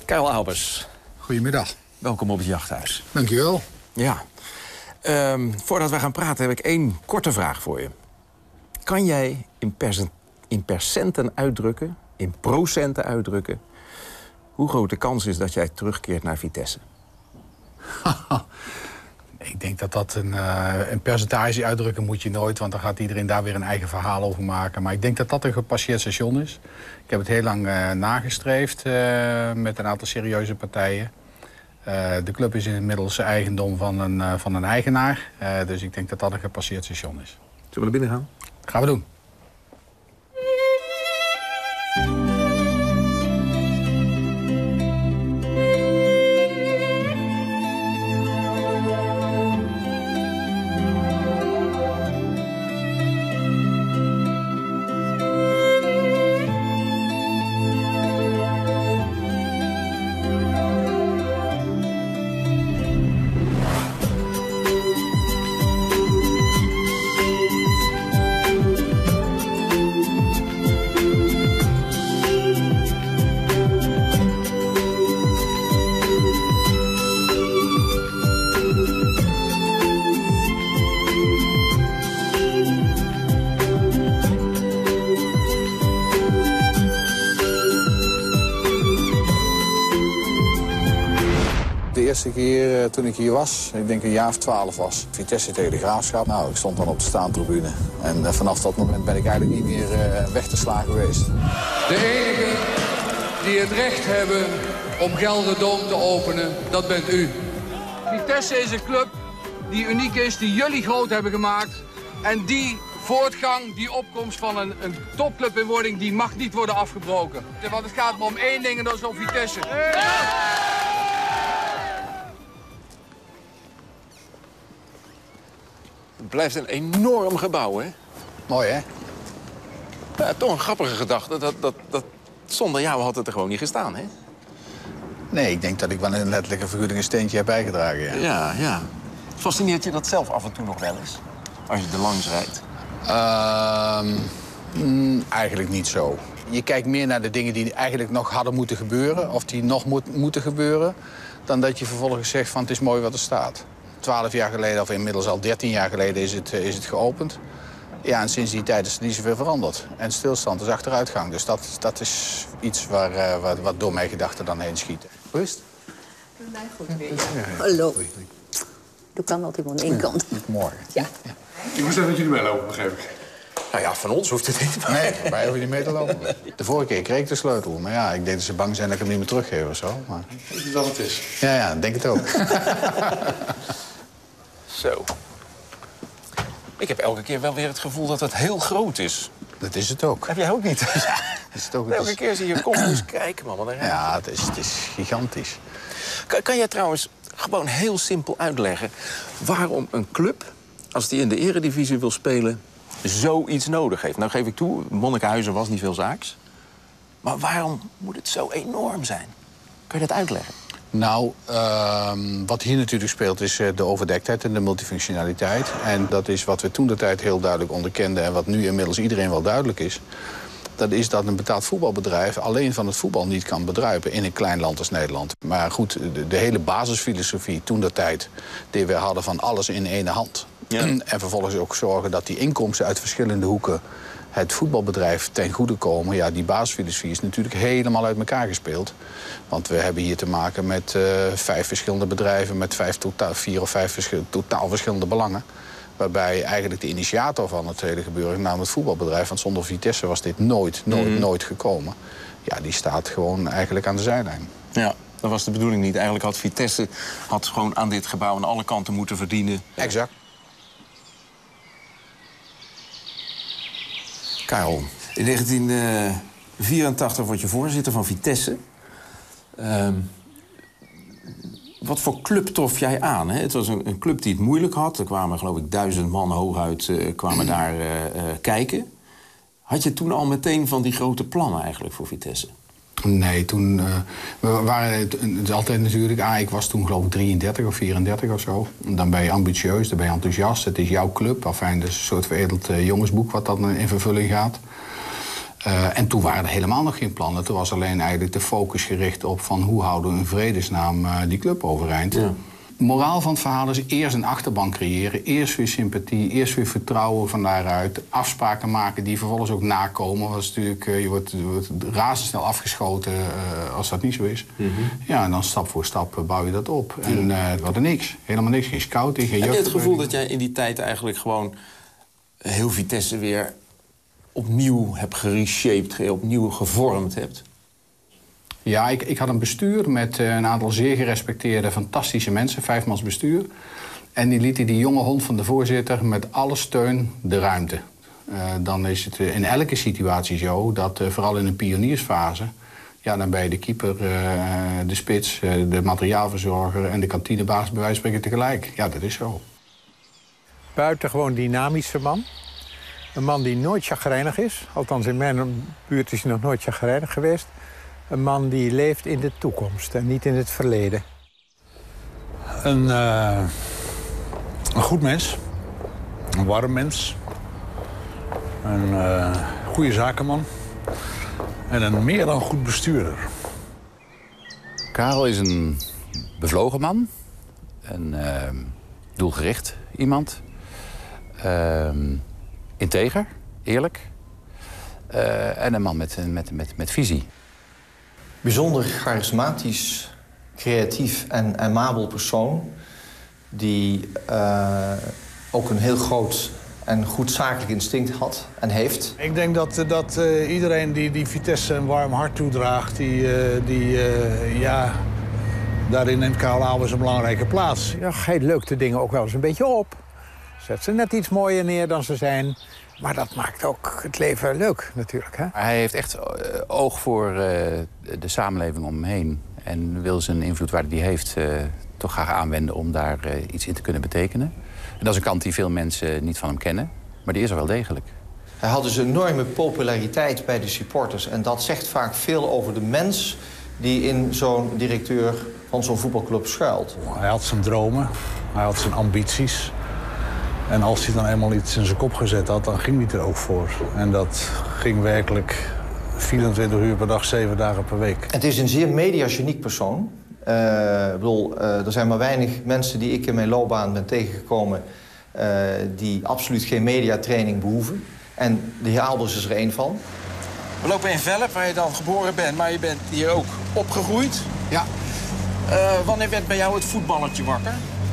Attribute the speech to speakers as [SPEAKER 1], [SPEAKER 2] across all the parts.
[SPEAKER 1] Karel Albers.
[SPEAKER 2] Goedemiddag.
[SPEAKER 1] Welkom op het Jachthuis.
[SPEAKER 2] Dankjewel.
[SPEAKER 1] Ja. Voordat we gaan praten heb ik 1 korte vraag voor je. Kan jij in percenten uitdrukken, in procenten uitdrukken, hoe groot de kans is dat jij terugkeert naar Vitesse?
[SPEAKER 2] Ik denk dat een percentage uitdrukken moet je nooit, want dan gaat iedereen daar weer een eigen verhaal over maken. Maar ik denk dat dat een gepasseerd station is. Ik heb het heel lang nagestreefd met een aantal serieuze partijen. De club is inmiddels eigendom van een eigenaar. Dus ik denk dat dat een gepasseerd station is.
[SPEAKER 1] Zullen we naar binnen gaan?
[SPEAKER 2] Dat gaan we doen.
[SPEAKER 3] De eerste keer toen ik hier was, ik denk een jaar of 12 was, Vitesse tegen de Graafschap. Nou, ik stond dan op de staantribune. En vanaf dat moment ben ik eigenlijk niet meer weg te slaan geweest.
[SPEAKER 4] De enigen die het recht hebben om Gelderdoom te openen, dat bent u. Vitesse is een club die uniek is, die jullie groot hebben gemaakt. En die voortgang, die opkomst van een topclub in wording, die mag niet worden afgebroken. Want het gaat maar om 1 ding en dat is om Vitesse.
[SPEAKER 1] Het blijft een enorm gebouw, hè?
[SPEAKER 3] Mooi, hè?
[SPEAKER 1] Ja, toch een grappige gedachte. Dat zonder jou had het er gewoon niet gestaan, hè?
[SPEAKER 3] Nee, ik denk dat ik wel in een letterlijke figuurlijke steentje heb bijgedragen, ja.
[SPEAKER 1] Ja. Fascineert je dat zelf af en toe nog wel eens? Als je er langs rijdt?
[SPEAKER 3] Eigenlijk niet zo. Je kijkt meer naar de dingen die eigenlijk nog hadden moeten gebeuren, of die nog moeten gebeuren, dan dat je vervolgens zegt van het is mooi wat er staat. 12 jaar geleden, of inmiddels al 13 jaar geleden, is het geopend. Ja, en sinds die tijd is er niet zoveel veranderd. En stilstand is achteruitgang. Dus dat is iets wat door mijn gedachten dan heen schieten. Rust?
[SPEAKER 5] Nee, goed weer. Ja. Hallo. Dat kan altijd maar aan één kant.
[SPEAKER 3] Morgen.
[SPEAKER 5] Ja.
[SPEAKER 6] Je moest even met jullie meelopen, begreep ik.
[SPEAKER 1] Nou ja, van ons hoeft het niet.
[SPEAKER 3] Nee, wij hoeven niet mee te lopen. De vorige keer kreeg ik de sleutel. Maar ja, ik denk dat ze bang zijn dat ik hem niet meer teruggeef of zo. Maar...
[SPEAKER 6] Weet je wat het is?
[SPEAKER 3] Ja, denk het ook.
[SPEAKER 1] Zo. Ik heb elke keer wel weer het gevoel dat het heel groot is.
[SPEAKER 3] Dat is het ook.
[SPEAKER 1] Heb jij ook niet?
[SPEAKER 3] Ja, is het ook.
[SPEAKER 1] Elke keer zie je, kom eens kijken, man.
[SPEAKER 3] Ja, het is gigantisch.
[SPEAKER 1] Kan jij trouwens gewoon heel simpel uitleggen waarom een club, als die in de eredivisie wil spelen, zoiets nodig heeft? Nou geef ik toe, Monnikenhuizen was niet veel zaaks. Maar waarom moet het zo enorm zijn? Kun je dat uitleggen?
[SPEAKER 3] Nou, wat hier natuurlijk speelt is de overdektheid en de multifunctionaliteit. En dat is wat we toen de tijd heel duidelijk onderkenden en wat nu inmiddels iedereen wel duidelijk is. Dat is dat een betaald voetbalbedrijf alleen van het voetbal niet kan bedruipen in een klein land als Nederland. Maar goed, de hele basisfilosofie toen de tijd die we hadden van alles in één hand. Ja. En vervolgens ook zorgen dat die inkomsten uit verschillende hoeken het voetbalbedrijf ten goede komen. Ja, die basisfilosofie is natuurlijk helemaal uit elkaar gespeeld. Want we hebben hier te maken met 5 verschillende bedrijven met 4 of 5 totaal verschillende belangen. Waarbij eigenlijk de initiator van het hele gebeuren, namelijk het voetbalbedrijf, want zonder Vitesse was dit nooit gekomen. Ja, die staat gewoon eigenlijk aan de zijlijn.
[SPEAKER 1] Ja, dat was de bedoeling niet. Eigenlijk had Vitesse gewoon aan dit gebouw aan alle kanten moeten verdienen.
[SPEAKER 3] Exact.
[SPEAKER 1] Karel, in 1984 word je voorzitter van Vitesse. Wat voor club trof jij aan? Hè? Het was een club die het moeilijk had. Er kwamen, geloof ik, 1000 man hooguit kwamen daar kijken. Had je toen al meteen van die grote plannen eigenlijk voor Vitesse?
[SPEAKER 3] Nee, toen... we waren het is altijd natuurlijk... ik was toen geloof ik 33 of 34 of zo. Dan ben je ambitieus, dan ben je enthousiast. Het is jouw club. Enfin, dat is een soort veredeld jongensboek wat dan in vervulling gaat. En toen waren er helemaal nog geen plannen. Toen was alleen eigenlijk de focus gericht op van hoe houden we in vredesnaam die club overeind. Ja. Moraal van het verhaal is eerst een achterban creëren. Eerst weer sympathie, eerst weer vertrouwen van daaruit. Afspraken maken die vervolgens ook nakomen. Want natuurlijk, je wordt razendsnel afgeschoten als dat niet zo is. Ja, en dan stap voor stap bouw je dat op. En we hadden niks. Helemaal niks. Geen scouting, geen
[SPEAKER 1] jeugd. Heb je het gevoel dat jij in die tijd eigenlijk gewoon heel Vitesse weer opnieuw hebt gereshaped, opnieuw gevormd hebt?
[SPEAKER 3] Ja, ik had een bestuur met een aantal zeer gerespecteerde, fantastische mensen. 5-mans bestuur. En die lieten die jonge hond van de voorzitter met alle steun de ruimte. Dan is het in elke situatie zo dat vooral in een pioniersfase... ja, dan ben je de keeper, de spits, de materiaalverzorger en de kantinebaas bij wijze van spreken tegelijk. Ja, dat is zo.
[SPEAKER 7] Buitengewoon dynamische man. Een man die nooit chagrijnig is. Althans, in mijn buurt is hij nog nooit chagrijnig geweest. Een man die leeft in de toekomst en niet in het verleden.
[SPEAKER 6] Een goed mens. Een warm mens. Een goede zakenman. En een meer dan goed bestuurder.
[SPEAKER 8] Karel is een bevlogen man. Een doelgericht iemand. Integer, eerlijk. En een man met visie.
[SPEAKER 9] Bijzonder charismatisch, creatief en aimabel persoon... die ook een heel groot en goed zakelijk instinct had en heeft.
[SPEAKER 6] Ik denk dat iedereen die Vitesse een warm hart toedraagt... daarin neemt Karel Albers een belangrijke plaats.
[SPEAKER 7] Ja, hij leukt de dingen ook wel eens een beetje op. Zet ze net iets mooier neer dan ze zijn... Maar dat maakt ook het leven leuk, natuurlijk. Hè?
[SPEAKER 8] Hij heeft echt oog voor de samenleving om hem heen. En wil zijn invloed waar hij die heeft toch graag aanwenden om daar iets in te kunnen betekenen. En dat is een kant die veel mensen niet van hem kennen. Maar die is er wel degelijk.
[SPEAKER 9] Hij had dus een enorme populariteit bij de supporters. En dat zegt vaak veel over de mens die in zo'n directeur van zo'n voetbalclub schuilt.
[SPEAKER 6] Hij had zijn dromen, hij had zijn ambities... En als hij dan eenmaal iets in zijn kop gezet had, dan ging hij er ook voor. En dat ging werkelijk 24 uur per dag, 7 dagen per week.
[SPEAKER 9] Het is een zeer mediageniek persoon. Er zijn maar weinig mensen die ik in mijn loopbaan ben tegengekomen... die absoluut geen mediatraining behoeven. En de heer Albers is er één van.
[SPEAKER 1] We lopen in Velp, waar je dan geboren bent, maar je bent hier ook opgegroeid.
[SPEAKER 3] Ja.
[SPEAKER 1] Wanneer werd bij jou het voetballertje wakker?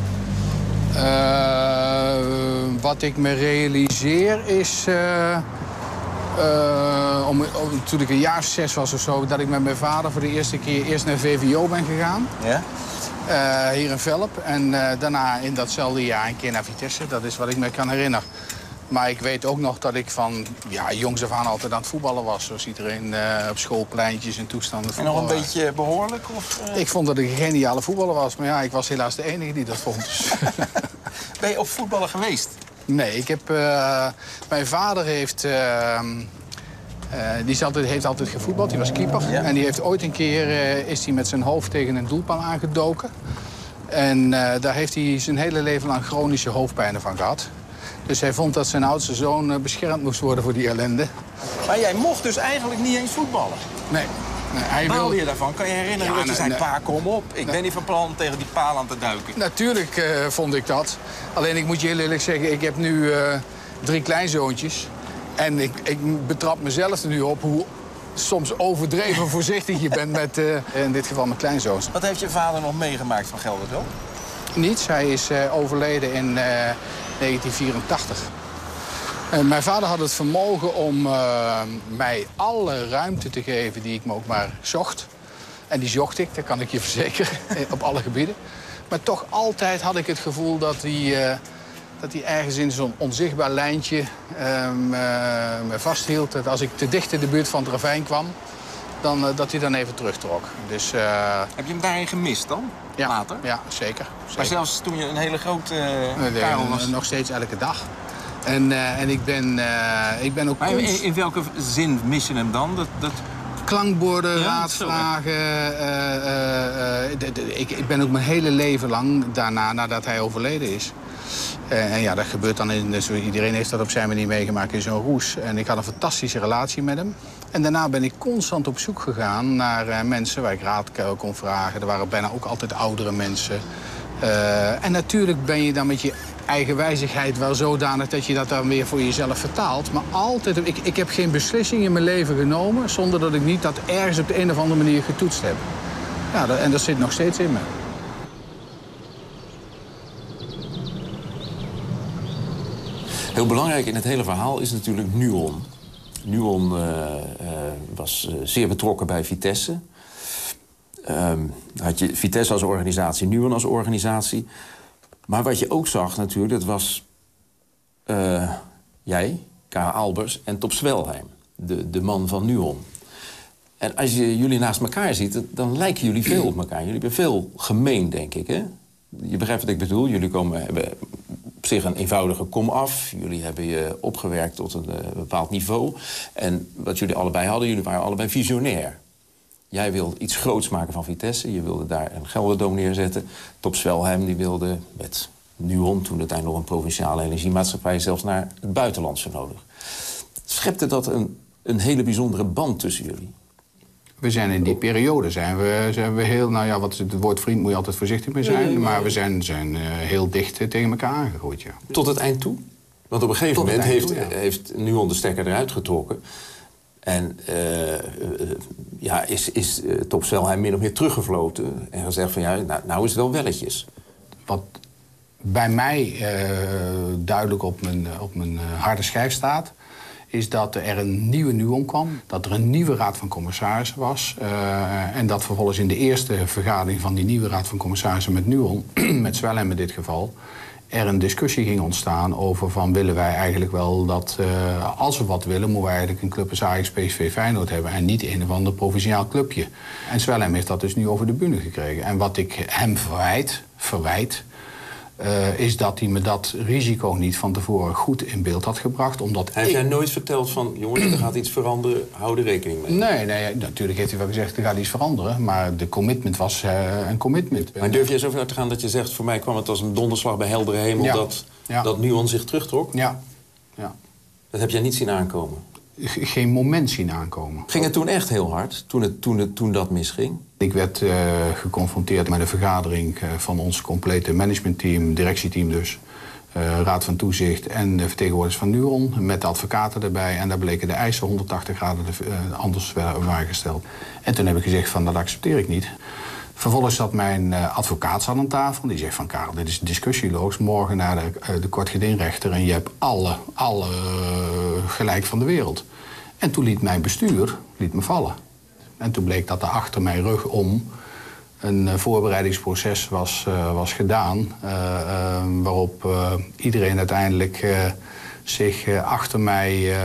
[SPEAKER 3] Wat ik me realiseer is... toen ik een jaar of 6 was of zo... dat ik met mijn vader voor de eerste keer eerst naar VVO ben gegaan.
[SPEAKER 1] Ja?
[SPEAKER 3] Hier in Velp. En daarna in datzelfde jaar een keer naar Vitesse. Dat is wat ik me kan herinneren. Maar ik weet ook nog dat ik van jongs af aan altijd aan het voetballen was. Zoals iedereen op schoolpleintjes en toestanden.
[SPEAKER 1] En nog een beetje behoorlijk? Of,
[SPEAKER 3] Ik vond dat ik een geniale voetballer was. Maar ja, ik was helaas de enige die dat vond. Dus.
[SPEAKER 1] Ben je op voetballen geweest?
[SPEAKER 3] Nee, ik heb... mijn vader heeft... heeft altijd gevoetbald, die was keeper. Ja. En die heeft ooit een keer is hij met zijn hoofd tegen een doelpaal aangedoken. En daar heeft hij zijn hele leven lang chronische hoofdpijnen van gehad. Dus hij vond dat zijn oudste zoon beschermd moest worden voor die ellende.
[SPEAKER 1] Maar jij mocht dus eigenlijk niet eens voetballen?
[SPEAKER 3] Nee.
[SPEAKER 1] Baalde je daarvan? Kan je herinneren dat je zei, pa, kom op. Ik ben niet van plan tegen die paal aan te duiken.
[SPEAKER 3] Natuurlijk vond ik dat. Alleen ik moet je heel eerlijk zeggen, ik heb nu 3 kleinzoontjes. En ik betrap mezelf er nu op hoe soms overdreven voorzichtig je bent met, in dit geval, mijn kleinzoons.
[SPEAKER 1] Wat heeft je vader nog meegemaakt van Gelderdoom?
[SPEAKER 3] Niets. Hij is overleden in 1984. Mijn vader had het vermogen om mij alle ruimte te geven die ik me ook maar zocht. En die zocht ik, dat kan ik je verzekeren, op alle gebieden. Maar toch altijd had ik het gevoel dat hij ergens in zo'n onzichtbaar lijntje me vasthield. Dat als ik te dicht in de buurt van het ravijn kwam, dat hij dan even terugtrok. Dus,
[SPEAKER 1] heb je hem daarin gemist dan?
[SPEAKER 3] Ja,
[SPEAKER 1] later?
[SPEAKER 3] Ja, zeker.
[SPEAKER 1] Maar zelfs toen je een hele grote Karel was?
[SPEAKER 3] Nog steeds elke dag. En ik ben ook...
[SPEAKER 1] Maar in welke zin mis je hem dan?
[SPEAKER 2] klankborden, raadvragen. Ik ben ook mijn hele leven lang daarna, nadat hij overleden is. En ja, dat gebeurt dan iedereen heeft dat op zijn manier meegemaakt in zo'n roes. En ik had een fantastische relatie met hem. En daarna ben ik constant op zoek gegaan naar mensen waar ik raad kon vragen. Er waren bijna ook altijd oudere mensen. En natuurlijk ben je dan met je eigen wijzigheid wel zodanig dat je dat dan weer voor jezelf vertaalt. Maar altijd, ik heb geen beslissing in mijn leven genomen zonder dat ik niet dat ergens op de een of andere manier getoetst heb. Ja, en dat zit nog steeds in me.
[SPEAKER 1] Heel belangrijk in het hele verhaal is natuurlijk Nuon. Nuon was zeer betrokken bij Vitesse. Had je Vitesse als organisatie, Nuon als organisatie. Maar wat je ook zag natuurlijk, dat was jij, Karel Albers en Top Swelheim, de man van Nuon. En als je jullie naast elkaar ziet, dan lijken jullie veel op elkaar. Jullie hebben veel gemeen, denk ik, hè? Je begrijpt wat ik bedoel. Jullie hebben op zich een eenvoudige komaf. Jullie hebben je opgewerkt tot een bepaald niveau. En wat jullie allebei hadden, jullie waren allebei visionair. Jij wilde iets groots maken van Vitesse. Je wilde daar een Gelderdoom neerzetten. Top Swelheim die wilde met Nuon, toen uiteindelijk nog een provinciale energiemaatschappij, zelfs naar het buitenland vernodigd. Schepte dat een hele bijzondere band tussen jullie?
[SPEAKER 2] We zijn in die periode zijn we heel, nou ja, wat is het woord vriend moet je altijd voorzichtig mee zijn. Maar we zijn heel dicht tegen elkaar aangegroeid, ja. Tot het eind toe?
[SPEAKER 1] Want op een gegeven moment heeft Nuon de stekker eruit getrokken. En is Top Swelheim min of meer teruggefloten. En gezegd van ja, nou is het wel welletjes.
[SPEAKER 2] Wat bij mij duidelijk op mijn harde schijf staat, is dat er een nieuwe Nuon kwam. Dat er een nieuwe raad van commissarissen was. En dat vervolgens in de eerste vergadering van die nieuwe raad van commissarissen met Nuon, met Swelheim in dit geval, er een discussie ging ontstaan over van willen wij eigenlijk wel dat als we wat willen, moeten we eigenlijk een club als Ajax, PSV, Feyenoord hebben en niet een of ander provinciaal clubje. En Swelheim heeft dat dus nu over de bühne gekregen. En wat ik hem verwijt, is dat hij me dat risico niet van tevoren goed in beeld had gebracht. Omdat
[SPEAKER 1] heeft jij nooit verteld van, jongens, er gaat iets veranderen, hou er rekening mee?
[SPEAKER 2] Nee, natuurlijk heeft hij wel gezegd, er gaat iets veranderen. Maar de commitment was een commitment.
[SPEAKER 1] Maar durf je zo ver te gaan dat je zegt, voor mij kwam het als een donderslag bij heldere hemel dat Nuon zich terugtrok?
[SPEAKER 2] Ja.
[SPEAKER 1] Dat heb jij niet zien aankomen?
[SPEAKER 2] Geen moment zien aankomen.
[SPEAKER 1] Ging het toen echt heel hard, toen dat misging?
[SPEAKER 2] Ik werd geconfronteerd met een vergadering van ons complete managementteam, directieteam dus, raad van toezicht en de vertegenwoordigers van Nuon, met de advocaten erbij. En daar bleken de eisen 180 graden anders waren gesteld. En toen heb ik gezegd van, dat accepteer ik niet. Vervolgens zat mijn advocaat aan tafel. Die zegt van, Karel, dit is discussieloos. morgen naar de kortgedingrechter en je hebt alle gelijk van de wereld. En toen liet mijn bestuur me vallen. En toen bleek dat er achter mijn rug om een voorbereidingsproces was gedaan, waarop iedereen uiteindelijk zich achter mij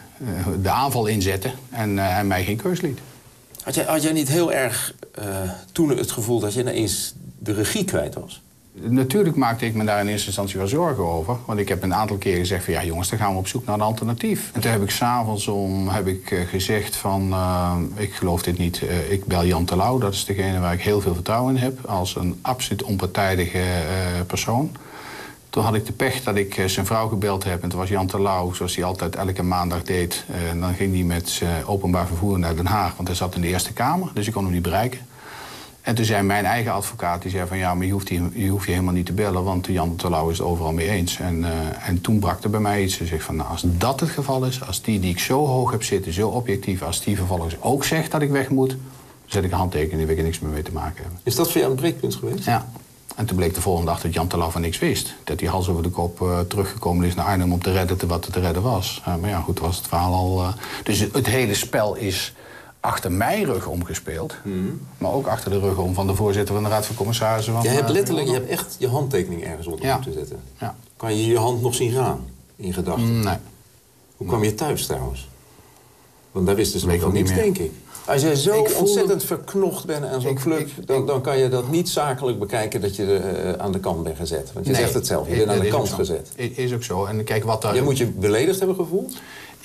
[SPEAKER 2] de aanval inzette en mij geen keus liet.
[SPEAKER 1] Had jij niet heel erg toen het gevoel dat je ineens de regie kwijt was?
[SPEAKER 2] Natuurlijk maakte ik me daar in eerste instantie wel zorgen over. Want ik heb een aantal keer gezegd van, ja jongens, dan gaan we op zoek naar een alternatief. En toen heb ik 's avonds gezegd van, ik geloof dit niet. Ik bel Jan Terlouw, dat is degene waar ik heel veel vertrouwen in heb, als een absoluut onpartijdige persoon. Toen had ik de pech dat ik zijn vrouw gebeld heb. En toen was Jan Terlouw, zoals hij altijd elke maandag deed. En dan ging hij met openbaar vervoer naar Den Haag. Want hij zat in de Eerste Kamer, dus ik kon hem niet bereiken. En toen zei mijn eigen advocaat, die zei van, ja, maar je hoeft je helemaal niet te bellen, want Jan Terlouw is het overal mee eens. En toen brak er bij mij iets. Hij zegt van, nou, als dat het geval is, als die ik zo hoog heb zitten, zo objectief, als die vervolgens ook zegt dat ik weg moet, dan zet ik een handtekening, daar wil ik niks meer mee te maken hebben.
[SPEAKER 1] Is dat voor jou een breekpunt geweest?
[SPEAKER 2] Ja. En toen bleek de volgende dag dat Jan Terlouw van niks wist. Dat hij hals over de kop teruggekomen is naar Arnhem om te redden wat er te redden was. Maar ja, goed, was het verhaal al. Dus het hele spel is achter mijn rug omgespeeld. Maar ook achter de rug om van de voorzitter van de Raad van Commissarissen.
[SPEAKER 1] Je hebt letterlijk, je hebt echt je handtekening ergens onder moeten zetten.
[SPEAKER 2] Ja.
[SPEAKER 1] Kan je je hand nog zien gaan in gedachten?
[SPEAKER 2] Nee.
[SPEAKER 1] Hoe kwam je thuis trouwens? Want daar wist dus nog van niets, denk ik. Als jij zo ontzettend verknocht bent aan zo'n club, dan kan je dat niet zakelijk bekijken dat je aan de kant bent gezet. Want je zegt het zelf, je bent aan de kant gezet.
[SPEAKER 2] Is ook zo. En kijk wat daar...
[SPEAKER 1] Jij moet je beledigd hebben gevoeld?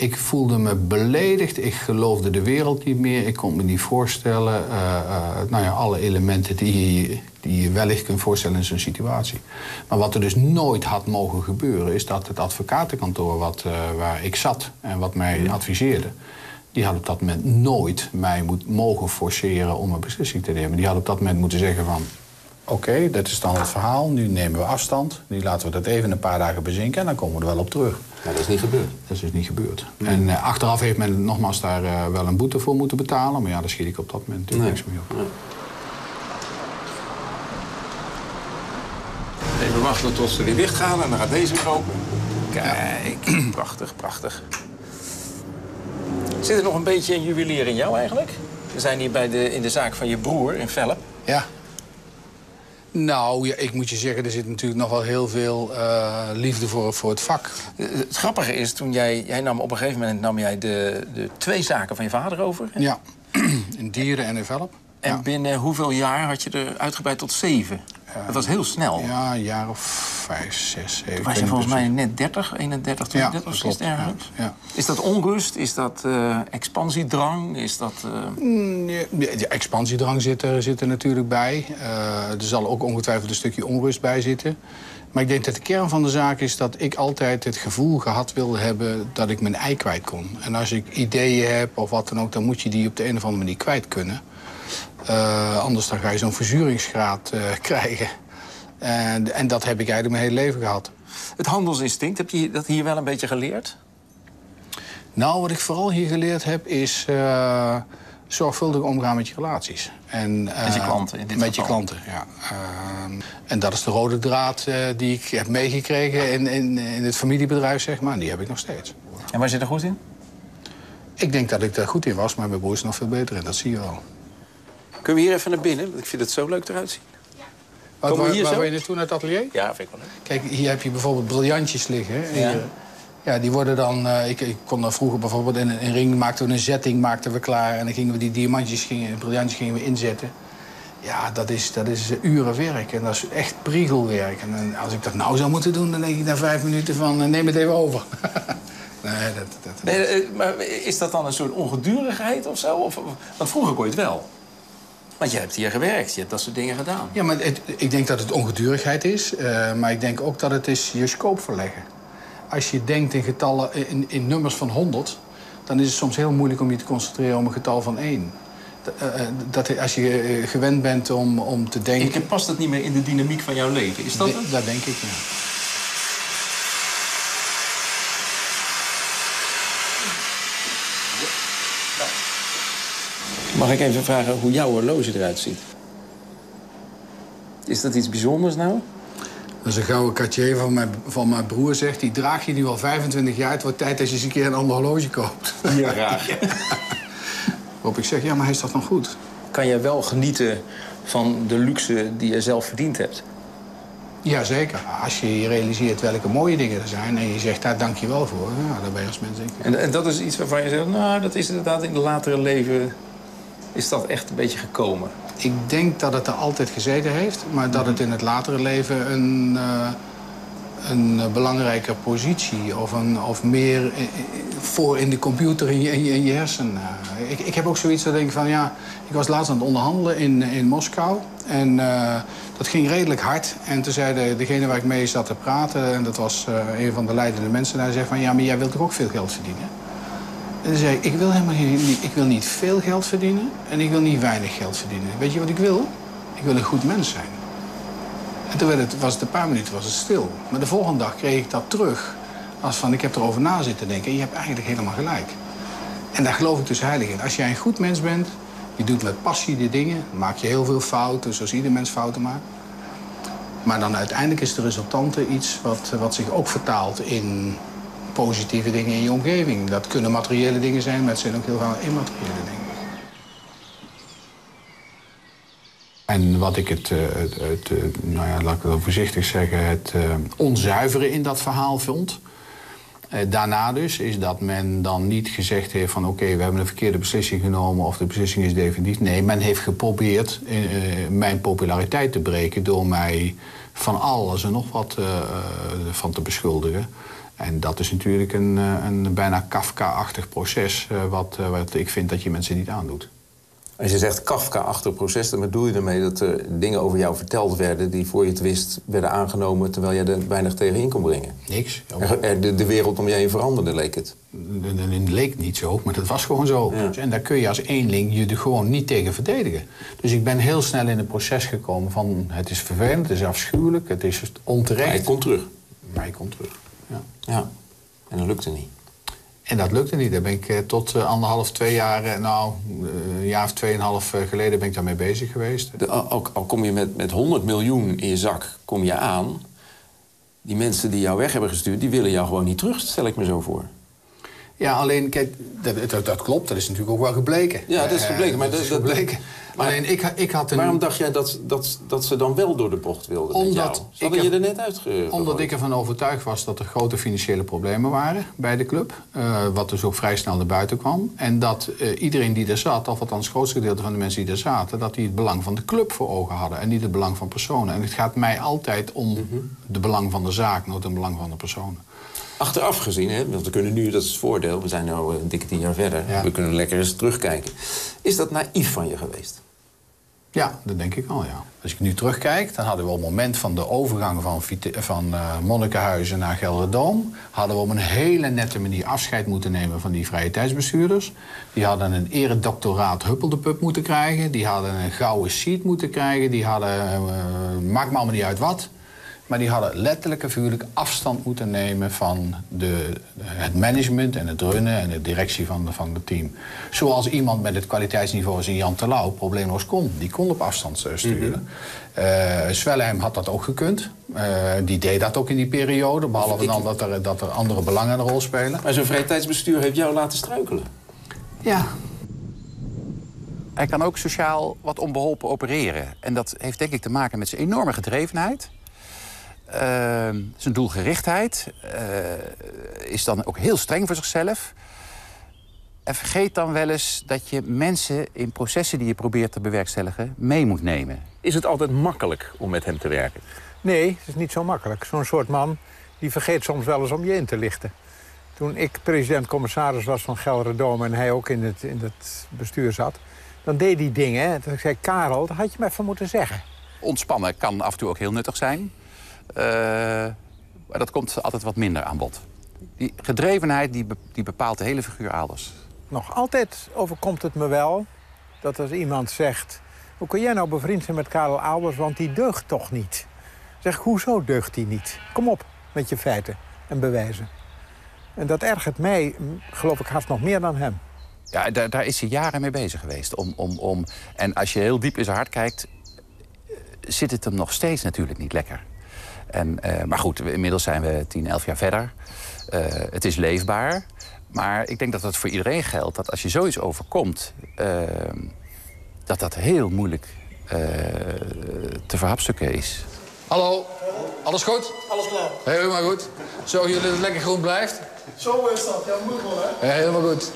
[SPEAKER 3] Ik voelde me beledigd, ik geloofde de wereld niet meer. Ik kon me niet voorstellen, alle elementen die je wellicht kunt voorstellen in zo'n situatie. Maar wat er dus nooit had mogen gebeuren, is dat het advocatenkantoor waar ik zat en wat mij adviseerde, die had op dat moment nooit mij mogen forceren om een beslissing te nemen. Die had op dat moment moeten zeggen van, oké, dat is dan het verhaal, nu nemen we afstand, nu laten we dat even een paar dagen bezinken en dan komen we er wel op terug.
[SPEAKER 1] Maar dat is niet gebeurd.
[SPEAKER 3] Dat is dus niet gebeurd. En achteraf heeft men nogmaals daar wel een boete voor moeten betalen, maar ja, daar schiet ik op dat moment natuurlijk niks mee op.
[SPEAKER 1] Nee. Even wachten tot ze weer dicht gaan en dan gaat deze weer open. Kijk, prachtig, prachtig. Zit er nog een beetje een juwelier in jou eigenlijk? We zijn hier in de zaak van je broer in Velp.
[SPEAKER 3] Ja. Nou, ja, ik moet je zeggen, er zit natuurlijk nog wel heel veel liefde voor het vak.
[SPEAKER 1] Het grappige is, toen jij nam op een gegeven moment de 2 zaken van je vader over. Hè?
[SPEAKER 3] Ja, in Dieren en in Velp.
[SPEAKER 1] En binnen hoeveel jaar had je er uitgebreid tot 7? Dat was heel snel.
[SPEAKER 3] Ja, een jaar of 5, 6, 7.
[SPEAKER 1] Toen was je volgens mij net 30, 31, 32,
[SPEAKER 3] klopt.
[SPEAKER 1] Ja. Is dat onrust? Is dat expansiedrang? Is dat...
[SPEAKER 3] Ja, expansiedrang zit er natuurlijk bij. Er zal ook ongetwijfeld een stukje onrust bij zitten. Maar ik denk dat de kern van de zaak is dat ik altijd het gevoel gehad wilde hebben dat ik mijn ei kwijt kon. En als ik ideeën heb of wat dan ook, dan moet je die op de een of andere manier kwijt kunnen. Anders dan ga je zo'n verzuringsgraad krijgen. En dat heb ik eigenlijk mijn hele leven gehad.
[SPEAKER 1] Het handelsinstinct, heb je dat hier wel een beetje geleerd?
[SPEAKER 3] Nou, wat ik vooral hier geleerd heb is zorgvuldig omgaan met je relaties.
[SPEAKER 1] Met je klanten in dit geval?
[SPEAKER 3] Met je klanten, ja. En dat is de rode draad die ik heb meegekregen in het familiebedrijf, zeg maar. En die heb ik nog steeds.
[SPEAKER 1] En was je er goed in?
[SPEAKER 3] Ik denk dat ik er goed in was, maar mijn broer is nog veel beter in. Dat zie je wel.
[SPEAKER 1] Kunnen we hier even naar binnen? Want ik vind het zo leuk eruit zien.
[SPEAKER 3] Waar wil je naartoe, naar het atelier?
[SPEAKER 1] Ja, vind ik wel leuk.
[SPEAKER 3] Kijk, hier heb je bijvoorbeeld briljantjes liggen. Hè?
[SPEAKER 1] Ja.
[SPEAKER 3] Ja, die worden dan... Ik kon dan vroeger bijvoorbeeld in een ring maakten we een zetting klaar. En dan gingen we die diamantjes, briljantjes gingen we inzetten. Ja, dat is uren werk. En dat is echt priegelwerk. En als ik dat nou zou moeten doen, dan denk ik na 5 minuten van... neem het even over.
[SPEAKER 1] Nee, maar is dat dan een soort ongedurigheid of zo? Want vroeger kon je het wel. Want je hebt hier gewerkt, je hebt dat soort dingen gedaan.
[SPEAKER 3] Ja, maar ik denk dat het ongedurigheid is. Maar ik denk ook dat het is je scope verleggen. Als je denkt in getallen, in nummers van 100... dan is het soms heel moeilijk om je te concentreren op een getal van 1. Als je gewend bent om te denken...
[SPEAKER 1] Past dat niet meer in de dynamiek van jouw leven? Is dat het?
[SPEAKER 3] Dat denk ik, ja.
[SPEAKER 1] Mag ik even vragen hoe jouw horloge eruit ziet? Is dat iets bijzonders nou?
[SPEAKER 3] Dat is een gouden Cartier van mijn broer, zegt. Die draag je nu al 25 jaar. Het wordt tijd dat je eens een keer een ander horloge koopt.
[SPEAKER 1] Ja, graag.
[SPEAKER 3] Waarop ik zeg, ja, maar hij is toch nog goed?
[SPEAKER 1] Kan jij wel genieten van de luxe die je zelf verdiend hebt?
[SPEAKER 3] Jazeker. Als je realiseert welke mooie dingen er zijn... en je zegt daar dank je wel voor, ja, daar ben je als mens zeker.
[SPEAKER 1] En dat is iets waarvan je zegt, nou, dat is inderdaad in de latere leven... is dat echt een beetje gekomen?
[SPEAKER 3] Ik denk dat het er altijd gezeten heeft... maar dat het in het latere leven een belangrijke positie... of meer voor in de computer in je hersenen. Ik heb ook zoiets dat ik denk van, ja... ik was laatst aan het onderhandelen in Moskou... en dat ging redelijk hard. En toen zei degene waar ik mee zat te praten... en dat was een van de leidende mensen daar... zei van, ja, maar jij wilt toch ook veel geld verdienen? En toen zei ik wil helemaal niet, ik wil niet veel geld verdienen en ik wil niet weinig geld verdienen. Weet je wat ik wil? Ik wil een goed mens zijn. En toen was het een paar minuten stil. Maar de volgende dag kreeg ik dat terug. Als van, ik heb erover na zitten denken en je hebt eigenlijk helemaal gelijk. En daar geloof ik dus heilig in. Als jij een goed mens bent, je doet met passie de dingen... maak je heel veel fouten, zoals ieder mens fouten maakt. Maar dan uiteindelijk is de resultante iets wat zich ook vertaalt in... positieve dingen in je omgeving. Dat kunnen materiële dingen zijn, maar het zijn ook heel veel immateriële dingen. En wat ik laat ik het voorzichtig zeggen, het onzuivere in dat verhaal vond... daarna dus, is dat men dan niet gezegd heeft van... oké, we hebben een verkeerde beslissing genomen of de beslissing is definitief. Nee, men heeft geprobeerd mijn populariteit te breken... door mij van alles en nog wat van te beschuldigen... En dat is natuurlijk een bijna Kafka-achtig proces... wat ik vind dat je mensen niet aandoet.
[SPEAKER 1] Als je zegt Kafka-achtig proces, dan bedoel je ermee dat er dingen over jou verteld werden... die voor je het wist werden aangenomen terwijl jij er weinig tegenin kon brengen?
[SPEAKER 3] Niks.
[SPEAKER 1] De wereld om je heen veranderde, leek het?
[SPEAKER 3] Het leek niet zo, maar dat was gewoon zo. Ja. En daar kun je als eenling je er gewoon niet tegen verdedigen. Dus ik ben heel snel in een proces gekomen van... het is vervelend, het is afschuwelijk, het is onterecht.
[SPEAKER 1] Maar je kon terug?
[SPEAKER 3] Maar je kon terug,
[SPEAKER 1] ja. En dat lukte niet?
[SPEAKER 3] En dat lukte niet. Daar ben ik tot 1,5, 2 jaar... een jaar of 2,5 geleden ben ik daarmee bezig geweest.
[SPEAKER 1] Al kom je met 100 miljoen in je zak kom je aan... die mensen die jou weg hebben gestuurd... die willen jou gewoon niet terug, stel ik me zo voor.
[SPEAKER 3] Ja, alleen, kijk, dat klopt. Dat is natuurlijk ook wel gebleken.
[SPEAKER 1] Ja, dat is gebleken. Maar
[SPEAKER 3] dat is gebleken. Alleen, ik had een...
[SPEAKER 1] Waarom dacht jij dat ze dan wel door de bocht wilden? Omdat je er net uitgegooid?
[SPEAKER 3] Omdat ik ervan overtuigd was dat er grote financiële problemen waren bij de club. Wat dus ook vrij snel naar buiten kwam. En dat iedereen die er zat, of althans het grootste gedeelte van de mensen die er zaten... dat die het belang van de club voor ogen hadden en niet het belang van personen. En het gaat mij altijd om het belang van de zaak, nooit het belang van de personen.
[SPEAKER 1] Achteraf gezien, hè, want we kunnen nu, dat is het voordeel... we zijn nu een dikke 10 jaar verder, we kunnen lekker eens terugkijken. Is dat naïef van je geweest?
[SPEAKER 3] Ja, dat denk ik wel, ja. Als ik nu terugkijk, dan hadden we op het moment van de overgang van Monnikenhuizen naar Gelderdoom... hadden we op een hele nette manier afscheid moeten nemen van die vrije tijdsbestuurders. Die hadden een eredoctoraat Huppeldepup moeten krijgen. Die hadden een gouden seat moeten krijgen. Die hadden, maakt me allemaal niet uit wat... maar die hadden letterlijk en figuurlijk afstand moeten nemen van het management en het runnen en de directie van het team. Zoals iemand met het kwaliteitsniveau als Jan Terlouw probleemloos kon. Die kon op afstand sturen. Swellheim had dat ook gekund. Die deed dat ook in die periode, behalve dan dat er andere belangen een rol spelen.
[SPEAKER 1] Maar zo'n vrije tijdsbestuur heeft jou laten struikelen?
[SPEAKER 3] Ja.
[SPEAKER 8] Hij kan ook sociaal wat onbeholpen opereren. En dat heeft denk ik te maken met zijn enorme gedrevenheid... zijn doelgerichtheid, is dan ook heel streng voor zichzelf. En vergeet dan wel eens dat je mensen in processen die je probeert te bewerkstelligen mee moet nemen.
[SPEAKER 1] Is het altijd makkelijk om met hem te werken?
[SPEAKER 7] Nee, het is niet zo makkelijk. Zo'n soort man die vergeet soms wel eens om je in te lichten. Toen ik president-commissaris was van Gelderdoom en hij ook in het bestuur zat... dan deed hij dingen. Hè. Toen zei Karel, dat had je me even moeten zeggen.
[SPEAKER 8] Ontspannen kan af en toe ook heel nuttig zijn. Maar dat komt altijd wat minder aan bod. Die gedrevenheid die bepaalt de hele figuur Aalbers.
[SPEAKER 7] Nog altijd overkomt het me wel dat als iemand zegt... hoe kun jij nou bevriend zijn met Karel Aalbers, want die deugt toch niet? Zeg, hoezo deugt die niet? Kom op met je feiten en bewijzen. En dat ergert mij, geloof ik, haast nog meer dan hem.
[SPEAKER 8] Ja, daar is hij jaren mee bezig geweest. En als je heel diep in zijn hart kijkt... zit het hem nog steeds natuurlijk niet lekker. Maar goed, inmiddels zijn we 10, 11 jaar verder. Het is leefbaar. Maar ik denk dat het voor iedereen geldt dat als je zoiets overkomt... dat heel moeilijk te verhapstukken is.
[SPEAKER 4] Hallo, alles goed?
[SPEAKER 10] Alles klaar.
[SPEAKER 4] Helemaal goed. Zorgen jullie dat het lekker groen blijft?
[SPEAKER 10] Zo is dat, ja, moet wel, hè?
[SPEAKER 4] Ja, helemaal goed.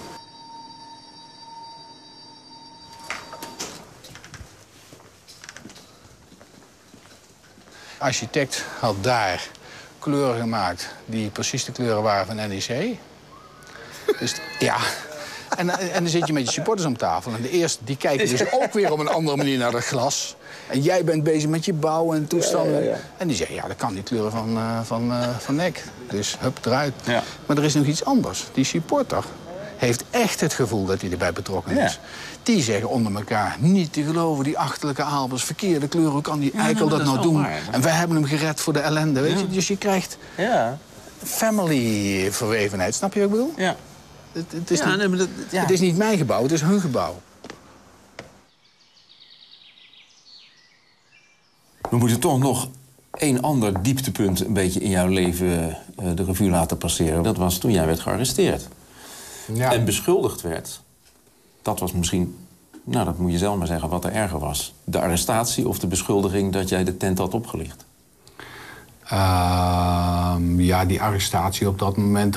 [SPEAKER 3] De architect had daar kleuren gemaakt die precies de kleuren waren van NEC. Dus ja, en dan zit je met je supporters om tafel. En de eerste, die kijken dus ook weer op een andere manier naar dat glas. En jij bent bezig met je bouw en toestanden. Ja. En die zeggen, ja, dat kan die kleuren van NEC. Dus hup, eruit. Ja. Maar er is nog iets anders. Die supporter heeft echt het gevoel dat hij erbij betrokken is. Ja. Die zeggen onder elkaar, niet te geloven, die achterlijke Aalbers, verkeerde kleuren, hoe kan die eikel dat nou doen? Waar, en wij hebben hem gered voor de ellende, weet je? Dus je krijgt family verwevenheid, snap je wat ik bedoel? Ja. Het is niet mijn gebouw, het is hun gebouw.
[SPEAKER 1] We moeten toch nog één ander dieptepunt een beetje in jouw leven de revue laten passeren. Dat was toen jij werd gearresteerd. Ja. En beschuldigd werd. Dat was misschien, nou dat moet je zelf maar zeggen, wat er erger was. De arrestatie of de beschuldiging dat jij de tent had opgelicht?
[SPEAKER 3] Ja, die arrestatie op dat moment,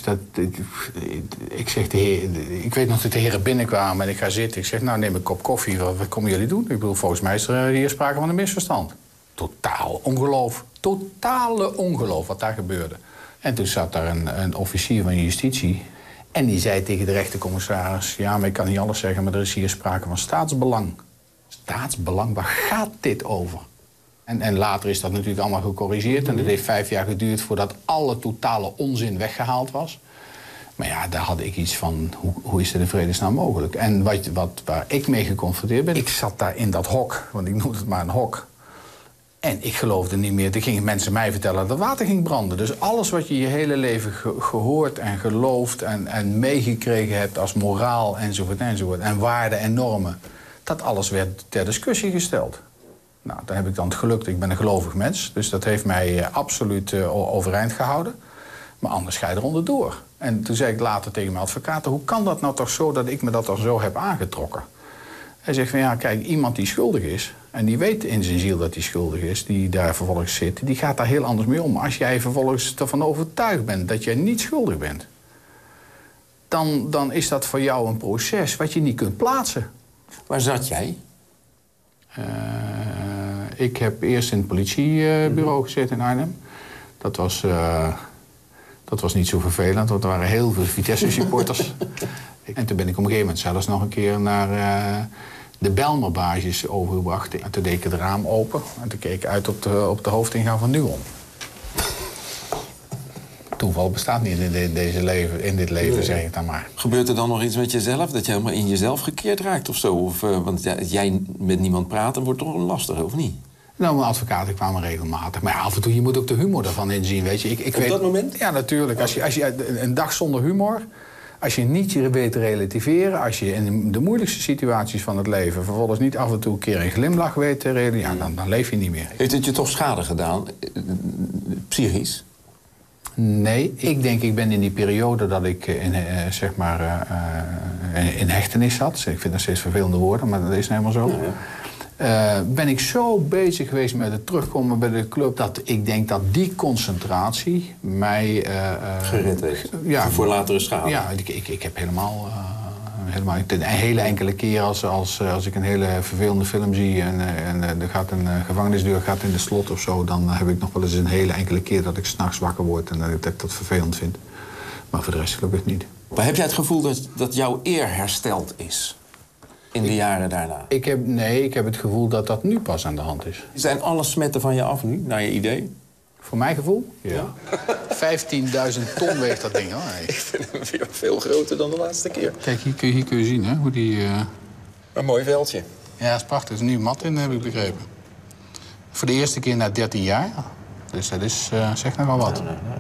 [SPEAKER 3] ik zeg ik weet nog dat de heren binnenkwamen en ik ga zitten. Ik zeg, nou neem een kop koffie, wat komen jullie doen? Ik bedoel, volgens mij is er hier sprake van een misverstand. Totaal ongeloof. Totale ongeloof wat daar gebeurde. En toen zat daar een officier van justitie. En die zei tegen de rechtercommissaris... ja, maar ik kan niet alles zeggen, maar er is hier sprake van staatsbelang. Staatsbelang, waar gaat dit over? En later is dat natuurlijk allemaal gecorrigeerd. En het heeft 5 jaar geduurd voordat alle totale onzin weggehaald was. Maar ja, daar had ik iets van, hoe is het in vredesnaam mogelijk? En waar ik mee geconfronteerd ben... Ik zat daar in dat hok, want ik noem het maar een hok. En ik geloofde niet meer. Toen gingen mensen mij vertellen dat water ging branden. Dus alles wat je hele leven gehoord en geloofd en meegekregen hebt als moraal enzovoort enzovoort. En waarden en normen. Dat alles werd ter discussie gesteld. Nou, dan heb ik dan het geluk. Ik ben een gelovig mens. Dus dat heeft mij absoluut overeind gehouden. Maar anders ga je eronder door. En toen zei ik later tegen mijn advocaat... hoe kan dat nou toch zo dat ik me dat toch zo heb aangetrokken? Hij zegt van ja, kijk, iemand die schuldig is... en die weet in zijn ziel dat hij schuldig is, die daar vervolgens zit... die gaat daar heel anders mee om. Als jij vervolgens ervan overtuigd bent dat jij niet schuldig bent... dan is dat voor jou een proces wat je niet kunt plaatsen.
[SPEAKER 1] Waar zat jij?
[SPEAKER 3] Ik heb eerst in het politiebureau gezeten in Arnhem. Dat was niet zo vervelend, want er waren heel veel Vitesse-supporters. En toen ben ik op een gegeven moment zelfs nog een keer naar de Bijlmerbasis overgebracht. En toen deed ik het raam open en toen keek ik uit op de hoofdingang van Nuon. Toeval bestaat niet in dit leven, zeg ik dan maar.
[SPEAKER 1] Gebeurt er dan nog iets met jezelf, dat je helemaal in jezelf gekeerd raakt of zo? Want jij met niemand praten wordt toch lastig, of niet?
[SPEAKER 3] Nou, mijn advocaten kwamen regelmatig. Maar ja, af en toe, je moet ook de humor ervan inzien, weet je. Ik weet,
[SPEAKER 1] dat moment?
[SPEAKER 3] Ja, natuurlijk. Als je een dag zonder humor... Als je niet je weet te relativeren... als je in de moeilijkste situaties van het leven... vervolgens niet af en toe een keer een glimlach weet te realiseren... dan leef je niet meer.
[SPEAKER 1] Heeft het je toch schade gedaan, psychisch?
[SPEAKER 3] Nee, ik ben in die periode dat ik in hechtenis zat... ik vind dat steeds vervelende woorden, maar dat is nou helemaal zo... ben ik zo bezig geweest met het terugkomen bij de club... dat ik denk dat die concentratie mij...
[SPEAKER 1] gered heeft?
[SPEAKER 3] Ja,
[SPEAKER 1] voor latere schade?
[SPEAKER 3] Ja, ik heb helemaal een hele enkele keer als ik een hele vervelende film zie... en er gaat een gevangenisdeur gaat in de slot of zo... dan heb ik nog wel eens een hele enkele keer dat ik 's nachts wakker word... en dat ik dat vervelend vind. Maar voor de rest gelukkig niet.
[SPEAKER 1] Maar heb jij het gevoel dat jouw eer hersteld is? In de jaren daarna?
[SPEAKER 3] Ik heb het gevoel dat dat nu pas aan de hand is.
[SPEAKER 1] Zijn alle smetten van je af nu, naar je idee?
[SPEAKER 3] Voor mijn gevoel? Ja. 15.000 ton weegt dat ding, hoor.
[SPEAKER 1] Ik vind hem weer veel groter dan de laatste keer.
[SPEAKER 3] Kijk, hier kun je zien, hè, hoe die...
[SPEAKER 1] Een mooi veldje.
[SPEAKER 3] Ja, dat is prachtig. Er is een nieuwe mat in, heb ik begrepen. Voor de eerste keer na 13 jaar. Dus dat is, zeg nogal wat.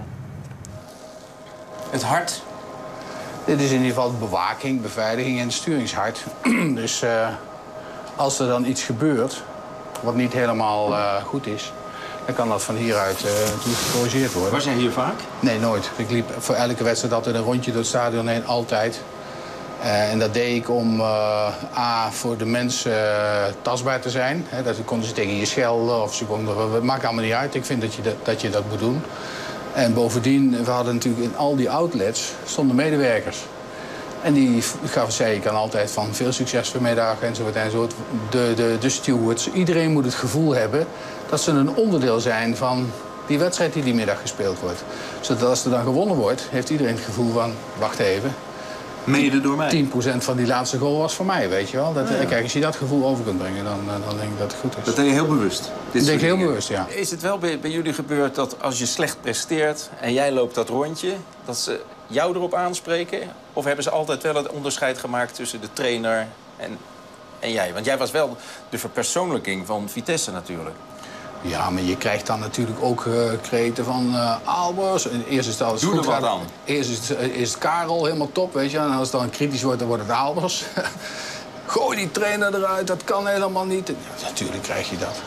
[SPEAKER 1] Het hart?
[SPEAKER 3] Dit is in ieder geval bewaking, beveiliging en sturingshart. Dus als er dan iets gebeurt wat niet helemaal goed is... dan kan dat van hieruit gecorrigeerd worden.
[SPEAKER 1] Was jij hier vaak?
[SPEAKER 3] Nee, nooit. Ik liep voor elke wedstrijd altijd een rondje door het stadion heen, altijd. En dat deed ik om voor de mensen tastbaar te zijn. Dat konden ze tegen je schelden of ze konden... Het maakt allemaal niet uit. Ik vind dat je dat moet doen. En bovendien, we hadden natuurlijk in al die outlets stonden medewerkers. En die zei ik dan altijd van veel succes vanmiddag enzovoort enzovoort. De stewards, iedereen moet het gevoel hebben dat ze een onderdeel zijn van die wedstrijd die middag gespeeld wordt. Zodat als er dan gewonnen wordt, heeft iedereen het gevoel van, wacht even.
[SPEAKER 1] Mede door mij.
[SPEAKER 3] 10% van die laatste goal was voor mij, weet je wel. Kijk, als je dat gevoel over kunt brengen, dan denk ik dat het goed is.
[SPEAKER 1] Dat deed je heel bewust?
[SPEAKER 3] Dat denk ik heel bewust, ja.
[SPEAKER 1] Is het wel bij jullie gebeurd dat als je slecht presteert en jij loopt dat rondje, dat ze jou erop aanspreken? Of hebben ze altijd wel het onderscheid gemaakt tussen de trainer en jij? Want jij was wel de verpersoonlijking van Vitesse natuurlijk.
[SPEAKER 3] Ja, maar je krijgt dan natuurlijk ook kreten van Albers. Eerst is het alles
[SPEAKER 1] goed.
[SPEAKER 3] Doe er wat
[SPEAKER 1] aan.
[SPEAKER 3] Eerst is het Karel helemaal top, weet je. En als het dan kritisch wordt, dan wordt het Albers. Gooi die trainer eruit, dat kan helemaal niet. Ja, natuurlijk krijg je dat.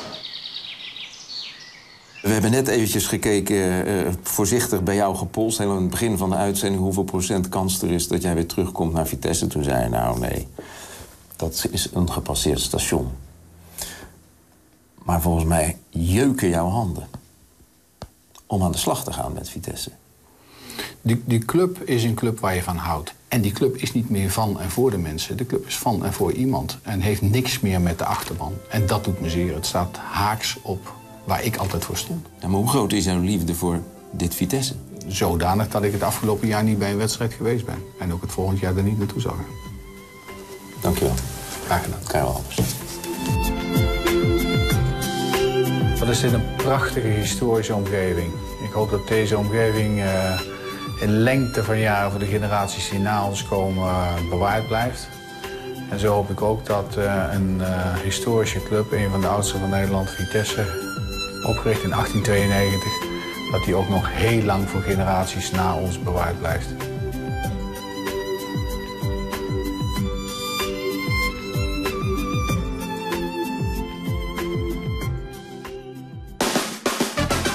[SPEAKER 1] We hebben net eventjes gekeken, voorzichtig bij jou gepolst... helemaal aan het begin van de uitzending... hoeveel procent kans er is dat jij weer terugkomt naar Vitesse. Toen zei je, nou nee, dat is een gepasseerd station. Maar volgens mij jeuken jouw handen om aan de slag te gaan met Vitesse.
[SPEAKER 3] Die club is een club waar je van houdt. En die club is niet meer van en voor de mensen. De club is van en voor iemand. En heeft niks meer met de achterban. En dat doet me zeer. Het staat haaks op waar ik altijd voor stond.
[SPEAKER 1] Ja, maar hoe groot is jouw liefde voor dit Vitesse?
[SPEAKER 3] zodanig dat ik het afgelopen jaar niet bij een wedstrijd geweest ben. En ook het volgend jaar er niet naartoe zal gaan.
[SPEAKER 1] Dankjewel.
[SPEAKER 3] Graag gedaan.
[SPEAKER 1] Karel Albers.
[SPEAKER 2] Wat is dit een prachtige historische omgeving. Ik hoop dat deze omgeving in lengte van jaren voor de generaties die na ons komen bewaard blijft. En zo hoop ik ook dat een historische club, een van de oudste van Nederland, Vitesse, opgericht in 1892, dat die ook nog heel lang voor generaties na ons bewaard blijft.